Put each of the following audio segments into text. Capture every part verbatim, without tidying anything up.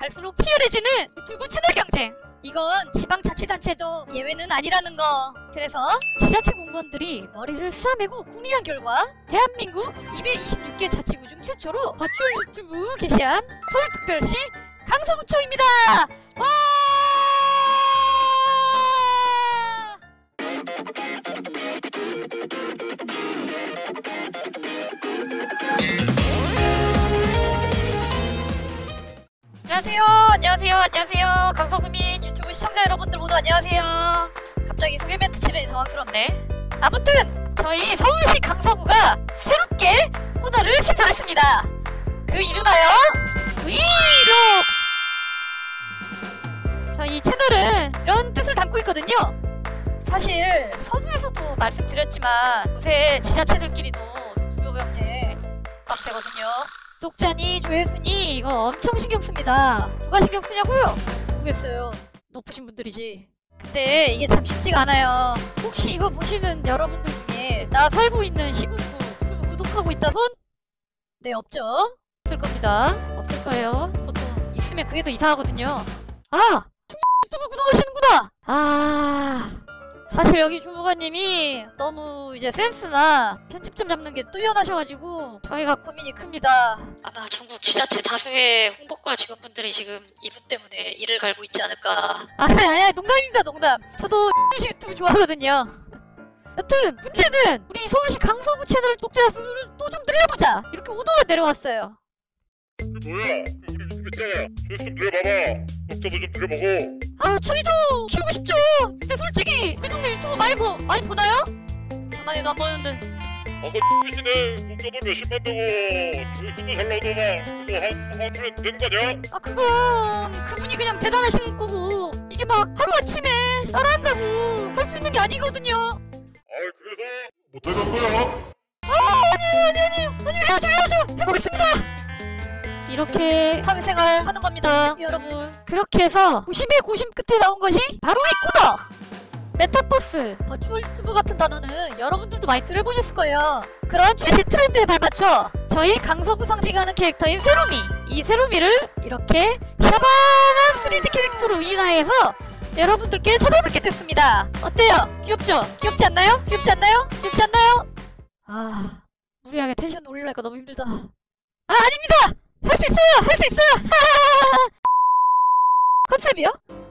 갈수록 치열해지는 유튜브 채널 경쟁. 이건 지방자치단체도 예외는 아니라는 거. 그래서 지자체 공무원들이 머리를 싸매고 궁리한 결과 대한민국 이백이십육 개 자치구 중 최초로 버추얼 유튜브 게시한 서울특별시 강서구청입니다. 와! 안녕하세요 안녕하세요 안녕하세요 강서구민 유튜브 시청자 여러분들 모두 안녕하세요. 갑자기 소개 멘트 치르니 당황스럽네. 아무튼 저희 서울시 강서구가 새롭게 코너를 신설했습니다. 그 이름하여 브이록스. 저희 채널은 이런 뜻을 담고 있거든요. 사실 서두에서도 말씀드렸지만 요새 지자체들끼리도 유튜브 경쟁 빡세거든요. 구독자니 조회수니 이거 엄청 신경씁니다. 누가 신경쓰냐고요? 모르겠어요. 높으신 분들이지. 근데 이게 참 쉽지가 않아요. 혹시 이거 보시는 여러분들 중에 나 살고 있는 시군구 유튜브 구독하고 있다 손? 네, 없죠? 없을 겁니다. 없을 거예요. 보통 있으면 그게 더 이상하거든요. 아! 유튜브 구독하시는구나! 아... 사실 여기 주무관님이 너무 이제 센스나 편집점 잡는 게 뛰어나셔가지고 저희가 고민이 큽니다. 아마 전국 지자체 다수의 홍보과 직원분들이 지금 이분 때문에 이를 갈고 있지 않을까. 아니 아니 농담입니다 농담. 저도 유튜브 좋아하거든요. 여튼 문제는 우리 서울시 강서구 채널 독자 수를 또 좀 늘려보자 이렇게 오더가 내려왔어요. 그 뭐야? 그 우리 유튜브 있잖아. 조회수 좀 늘려봐봐. 독자도 좀 늘려보고. 아 저희도 키우고 싶죠. 근데 솔직히 우리 동네 유튜브 많이 보 많이 보나요? 저만 해도 안 보는데. 아까 씨네 독자도 몇십만 되고 조회수도 잘 나오더만. 그거 한, 한 주에 되는 거 아니야? 아 그건 그분이 그냥 대단하신 거고 이게 막 하루아침에 따라한다고 할 수 있는 게 아니거든요. 아이 그래서 못해간 거야? 아 아니 아니 아니 아니 해야죠 해야죠 해보겠습니다. 이렇게 사회생활 하는 겁니다 여러분. 그렇게 해서 고심의 고심 끝에 나온 것이 바로 이 코너! 메타버스, 버추얼 유튜브 같은 단어는 여러분들도 많이 들어보셨을 거예요. 그런 최신 트렌드에 발맞춰 저희 강서구 상징하는 캐릭터인 세로미, 이 세로미를 이렇게 샤방한 쓰리디 캐릭터로 인화해서 여러분들께 찾아뵙게 됐습니다. 어때요? 귀엽죠? 귀엽지 않나요? 귀엽지 않나요? 귀엽지 않나요? 아... 무리하게 텐션 올리려니까 너무 힘들다. 아 아닙니다! 할 수 있어요! 할 수 있어요! 컨셉이요?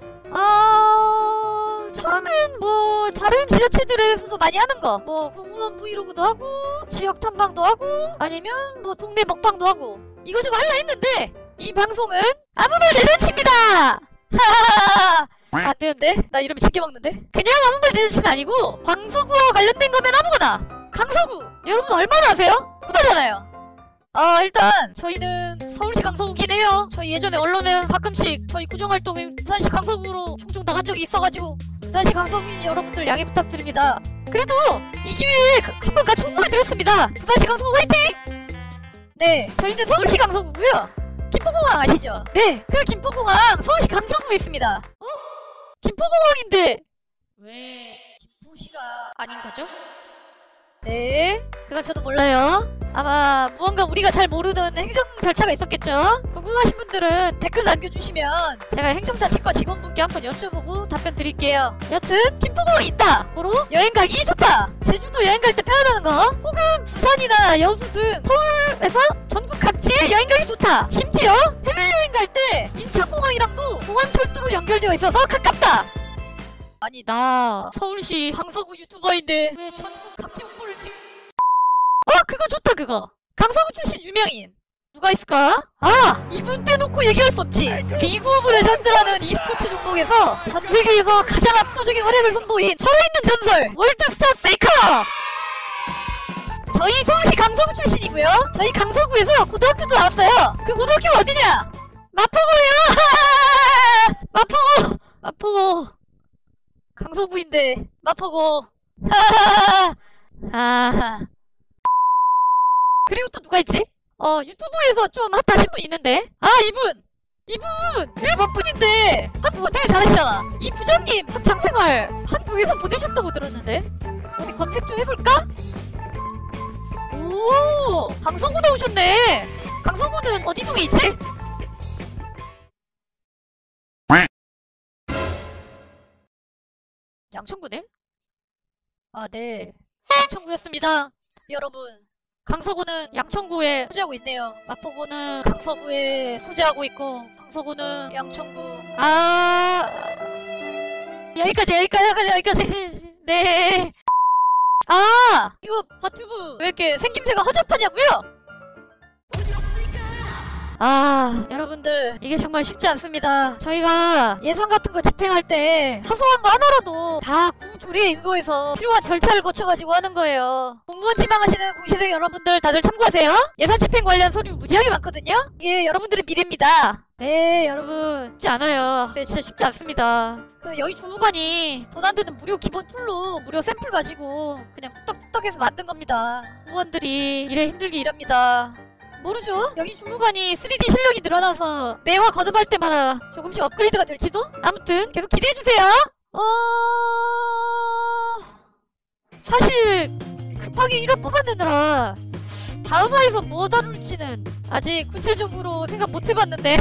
아... 처음엔 뭐 다른 지자체들에서도 많이 하는 거 뭐 공무원 브이로그도 하고 지역 탐방도 하고 아니면 뭐 동네 먹방도 하고 이거저거 할라 했는데 이 방송은 아무 말 대잔치입니다! 하하하하 안 되는데? 나 이러면 징계 먹는데? 그냥 아무 말 대잔치는 아니고 강서구와 관련된 거면 아무거나! 강서구! 여러분 얼마나 아세요? 구다잖아요. 아 일단 저희는 서울시 강서구긴 해요. 저희 예전에 언론에 가끔씩 저희 구정활동에 부산시 강서구로 종종 나간 적이 있어가지고 부산시 강서구인 여러분들 양해 부탁드립니다. 그래도 이 기회에 한번 같이 홍보해드렸습니다. 부산시 강서구 화이팅! 네 저희는 서울시 강서구고요. 김포공항 아시죠? 네 그 김포공항 서울시 강서구에 있습니다. 어? 김포공항인데 왜 김포시가 아닌 거죠? 네, 그건 저도 몰라요. 아마 무언가 우리가 잘 모르는 행정 절차가 있었겠죠? 궁금하신 분들은 댓글 남겨주시면 제가 행정자치과 직원분께 한번 여쭤보고 답변 드릴게요. 여튼 김포공항 있다! 고로 여행 가기 좋다! 제주도 여행 갈 때 편하다는 거 혹은 부산이나 여수 등 서울에서 전국 각지에 여행 가기 좋다! 심지어 해외여행 갈 때 인천공항이랑도 공항철도로 연결되어 있어서 가깝다! 아니 나 서울시 강서구 유튜버인데 왜 전국 각지 홍보를 지금... 어 그거 좋다 그거! 강서구 출신 유명인! 누가 있을까? 아! 이분 빼놓고 얘기할 수 없지! 리그 오브 레전드라는 e스포츠 종목에서 전세계에서 가장 압도적인 활약을 선보인 살아있는 전설! 월드스타 페이커! 저희 서울시 강서구 출신이고요. 저희 강서구에서 고등학교도 나왔어요. 그 고등학교가 어디냐? 마포구예요! 마포구! 마포구 강서구인데 마포구 하하하 하하. 그리고 또 누가 있지? 어 유튜브에서 좀 핫하신 분 있는데 아 이분! 이분! 일본 분인데 한국어 되게 잘하시잖아. 이 부장님 학창생활 한국에서 보내셨다고 들었는데 어디 검색 좀 해볼까? 오 강서구 나오셨네. 강서구는 어디 동에 있지? 양천구네? 아, 네. 양천구였습니다. 여러분, 강서구는 양천구에 소재하고 있네요. 마포구는 강서구에 소재하고 있고, 강서구는 양천구. 아, 여기까지, 여기까지, 여기까지, 여기까지. 네. 아, 이거 바튜브 왜 이렇게 생김새가 허접하냐고요? 아, 여러분들 이게 정말 쉽지 않습니다. 저희가 예산 같은 거 집행할 때 사소한 거 하나라도 다 구조리에 인도해서 필요한 절차를 거쳐가지고 하는 거예요. 공무원 지망하시는 공시생 여러분들 다들 참고하세요. 예산 집행 관련 서류 무지하게 많거든요. 이게 여러분들의 미래입니다. 네, 여러분 쉽지 않아요. 네, 진짜 쉽지 않습니다. 그 여기 주무관이 돈 안 드는 무료 기본 툴로 무료 샘플 가지고 그냥 뚝딱뚝딱 해서 만든 겁니다. 공무원들이 일에 힘들게 일합니다. 모르죠? 여기 주무관이 쓰리디 실력이 늘어나서 매화 거듭할 때마다 조금씩 업그레이드가 될지도? 아무튼 계속 기대해주세요. 어... 사실 급하게 일 화 뽑아내느라 다음화에서 뭐 다룰지는 아직 구체적으로 생각 못 해봤는데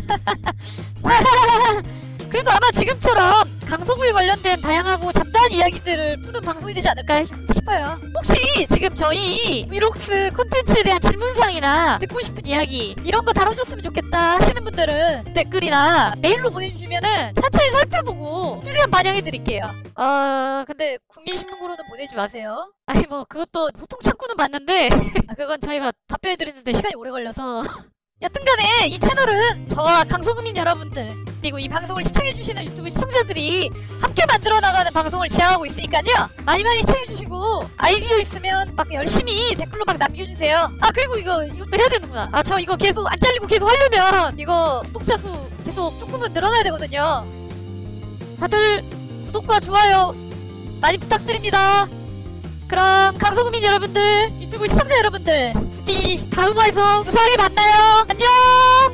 그래도 아마 지금처럼 강서구에 관련된 다양하고 잡다한 이야기들을 푸는 방송이 되지 않을까 싶어요. 혹시 지금 저희 브이록스 콘텐츠에 대한 질문사항이나 듣고 싶은 이야기 이런 거 다뤄줬으면 좋겠다 하시는 분들은 댓글이나 메일로 보내주시면은 차차히 살펴보고 최대한 반영해드릴게요. 아 근데 국민신문고로는 보내지 마세요. 아니 뭐 그것도 소통 창구는 맞는데 아, 그건 저희가 답변해드리는데 시간이 오래 걸려서 여튼간에 이 채널은 저와 강서구민 여러분들 그리고 이 방송을 시청해주시는 유튜브 시청자들이 함께 만들어 나가는 방송을 지향하고 있으니까요. 많이 많이 시청해주시고 아이디어 있으면 막 열심히 댓글로 막 남겨주세요. 아 그리고 이거 이것도 해야 되는구나. 아 저 이거 계속 안 잘리고 계속 하려면 이거 구독자 수 계속 조금은 늘어나야 되거든요. 다들 구독과 좋아요 많이 부탁드립니다. 그럼 강서구민 여러분들 유튜브 시청자 여러분들 부디 다음화에서 무사하게 만나요. 안녕.